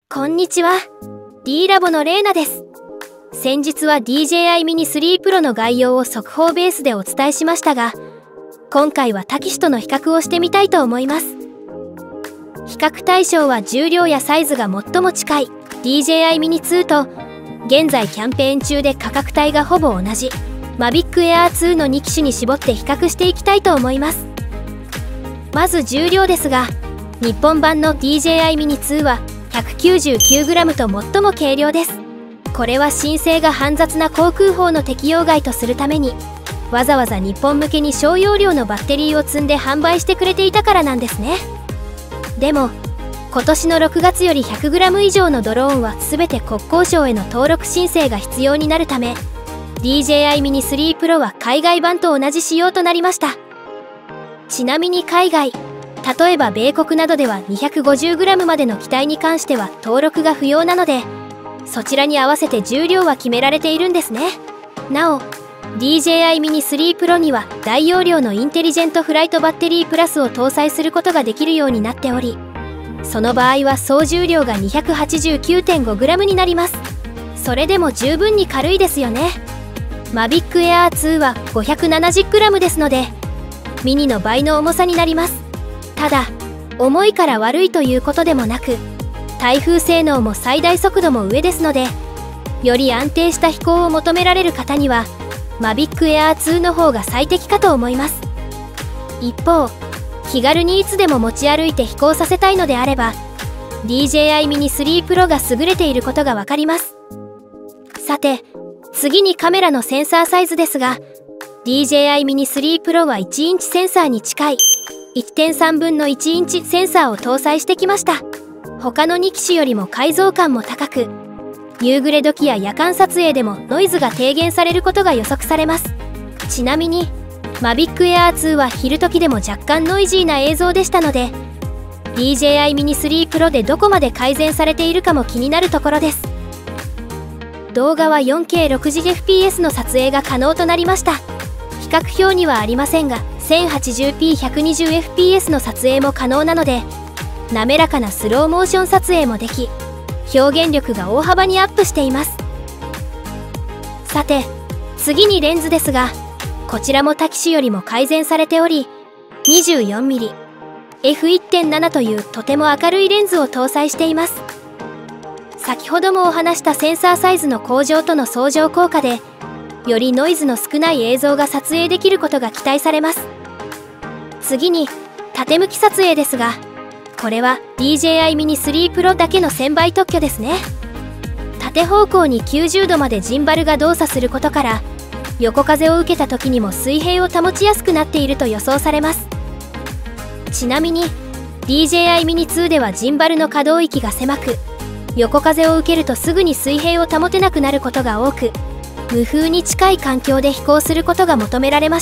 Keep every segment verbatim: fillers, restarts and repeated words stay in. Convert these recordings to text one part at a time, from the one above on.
こんにちは。D ラボのレイナです。先日は ディージェーアイ ミニスリー Pro の概要を速報ベースでお伝えしましたが、今回は他機種との比較をしてみたいと思います。比較対象は重量やサイズが最も近い ディージェーアイ ミニツーと、現在キャンペーン中で価格帯がほぼ同じ マビックエアーツー のに機種に絞って比較していきたいと思います。まず重量ですが、日本版の ディージェーアイ ミニツーは ひゃくきゅうじゅうきゅうグラム と最も軽量です。これは申請が煩雑な航空法の適用外とするために、わざわざ日本向けに小容量のバッテリーを積んで販売してくれていたからなんですね。でも今年のろくがつより ひゃくグラム 以上のドローンは全て国交省への登録申請が必要になるため、 ディージェーアイ ミニスリー Pro は海外版と同じ仕様となりました。ちなみに海外、例えば米国などでは にひゃくごじゅうグラム までの機体に関しては登録が不要なので、そちらに合わせて重量は決められているんですね。なお ディージェーアイ ミニスリー Pro には大容量のインテリジェントフライトバッテリープラスを搭載することができるようになっており、その場合は総重量が にひゃくはちじゅうきゅうてんごグラム になります。それでも十分に軽いですよね。マビックエアーツーは ごひゃくななじゅうグラム ですので、ミニの倍の重さになります。ただ重いから悪いということでもなく、耐風性能も最大速度も上ですので、より安定した飛行を求められる方にはマビックエアーツーの方が最適かと思います。一方、気軽にいつでも持ち歩いて飛行させたいのであれば ディージェーアイ ミニスリー Pro が優れていることがわかります。さて次にカメラのセンサーサイズですが、 ディージェーアイ ミニスリー Pro はいちインチセンサーに近い いってんさんぶんのいちインチセンサーを搭載してきました。他のに機種よりも解像感も高く、夕暮れ時や夜間撮影でもノイズが低減されることが予測されます。ちなみにマビックエアーツーは昼時でも若干ノイジーな映像でしたので、 ディージェーアイ ミニスリー Pro でどこまで改善されているかも気になるところです。動画は よんケーろくじゅうエフピーエス の撮影が可能となりました。比較表にはありませんが せんはちじゅうピーひゃくにじゅうエフピーエス の撮影も可能なので、滑らかなスローモーション撮影もでき、表現力が大幅にアップしています。さて次にレンズですが、こちらも他機種よりも改善されており にじゅうよんミリエフいってんなな というとても明るいレンズを搭載しています。先ほどもお話したセンサーサイズの向上との相乗効果で、よりノイズの少ない映像が撮影できることが期待されます。次に縦向き撮影ですが、これは ディージェーアイ ミニスリー Pro だけのせんばい特許ですね。縦方向にきゅうじゅうどまでジンバルが動作することから、横風を受けた時にも水平を保ちやすくなっていると予想されます。ちなみに ディージェーアイ ミニツーではジンバルの可動域が狭く、横風を受けるとすぐに水平を保てなくなることが多く、無風に近い環境で飛行することが求められました。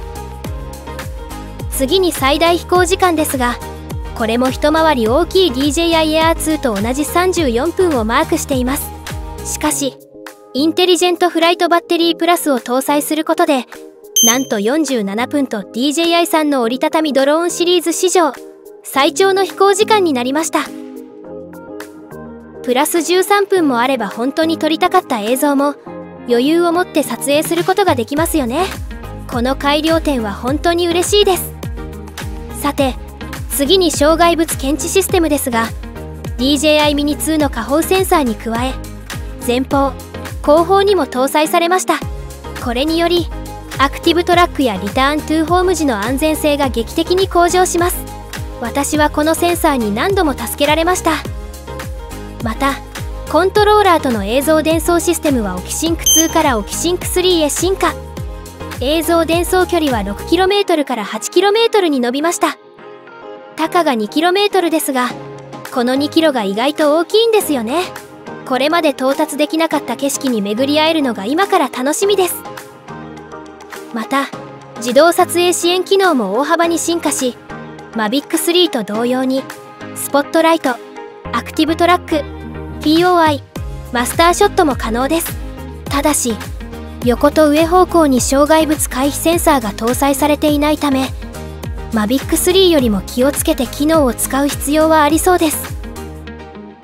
次に最大飛行時間ですが、これも一回り大きい ディージェーアイ エアーツーと同じさんじゅうよんぷんをマークしています。しかしインテリジェントフライトバッテリープラスを搭載することで、なんとよんじゅうななぷんと ディージェーアイ さんの折りたたみドローンシリーズ史上最長の飛行時間になりました。プラスじゅうさんぷんもあれば本当に撮りたかった映像も余裕を持って撮影することができますよね。この改良点は本当に嬉しいです。さて次に障害物検知システムですが、 ディージェーアイ ミニツーの下方センサーに加え、前方後方にも搭載されました。これによりアクティブトラックやリターントゥーホーム時の安全性が劇的に向上します。私はこのセンサーに何度も助けられました。またコントローラーとの映像伝送システムはオキシンクツーからオキシンクスリーへ進化。映像伝送距離は ろくキロメートル から はちキロメートル に伸びました。たかが にキロメートル ですが、このにキロが意外と大きいんですよね。これまで到達できなかった景色に巡り合えるのが今から楽しみです。また自動撮影支援機能も大幅に進化し、マビックスリーと同様にスポットライト、アクティブトラック、ピーオーアイ、マスターショットも可能です。ただし横と上方向に障害物回避センサーが搭載されていないため、マビックスリーよりも気をつけて機能を使う必要はありそうです。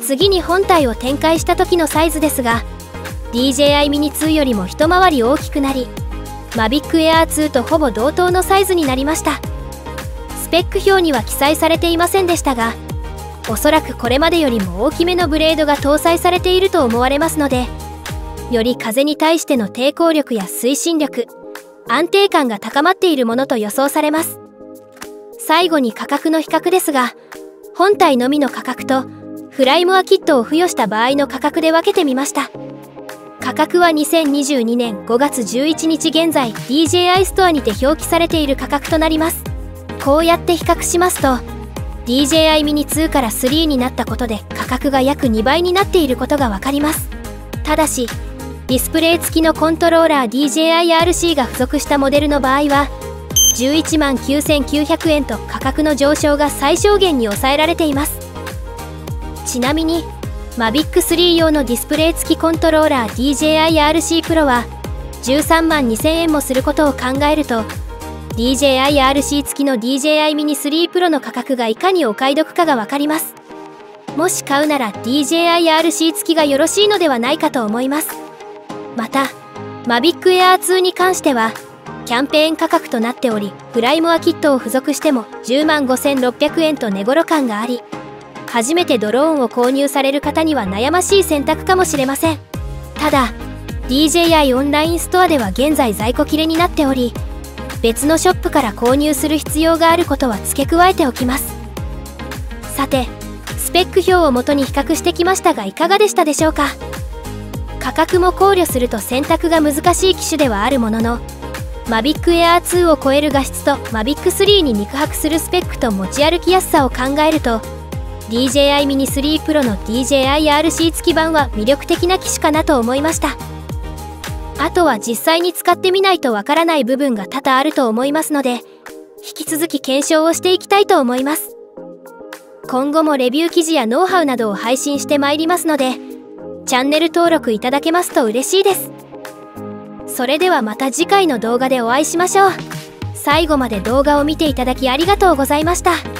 次に本体を展開した時のサイズですが ディージェーアイ ミニツーよりも一回り大きくなり Mavic Air ツーとほぼ同等のサイズになりました。スペック表には記載されていませんでしたがおそらくこれまでよりも大きめのブレードが搭載されていると思われますのでより風に対しての抵抗力や推進力安定感が高まっているものと予想されます。最後に価格の比較ですが本体のみの価格とフライモアキットを付与した場合の価格で分けてみました。価格はにせんにじゅうにねんごがつじゅういちにち現在 ディージェーアイ ストアにて表記されている価格となります。こうやって比較しますと ディージェーアイ ミニツーからスリーになったことで価格が約にばいになっていることが分かります。ただしディスプレイ付きのコントローラー ディージェーアイアールシー が付属したモデルの場合はじゅういちまんきゅうせんきゅうひゃくえんと価格の上昇が最小限に抑えられています。ちなみに マビックスリー 用のディスプレイ付きコントローラー ディージェーアイアールシー Pro はじゅうさんまんにせんえんもすることを考えると ディージェーアイアールシー 付きの ディージェーアイ ミニスリー Pro の価格がいかにお買い得かが分かります。もし買うなら ディージェーアイアールシー 付きがよろしいのではないかと思います。また Mavic Air ツーに関してはキャンペーン価格となっておりフライモアキットを付属してもじゅうまんごせんろっぴゃくえんと値頃感があり初めてドローンを購入される方には悩ましい選択かもしれません。ただ ディージェーアイ オンラインストアでは現在在庫切れになっており別のショップから購入する必要があることは付け加えておきます。さてスペック表を元に比較してきましたがいかがでしたでしょうか。価格も考慮すると選択が難しい機種ではあるものの Mavic Air ツーを超える画質と マビックスリー に肉薄するスペックと持ち歩きやすさを考えると ディージェーアイ ミニスリー Pro の ディージェーアイアールシー 付き版は魅力的な機種かなと思いました。あとは実際に使ってみないとわからない部分が多々あると思いますので引き続き検証をしていきたいと思います。今後もレビュー記事やノウハウなどを配信してまいりますのでチャンネル登録いただけますと嬉しいです。それではまた次回の動画でお会いしましょう。最後まで動画を見ていただきありがとうございました。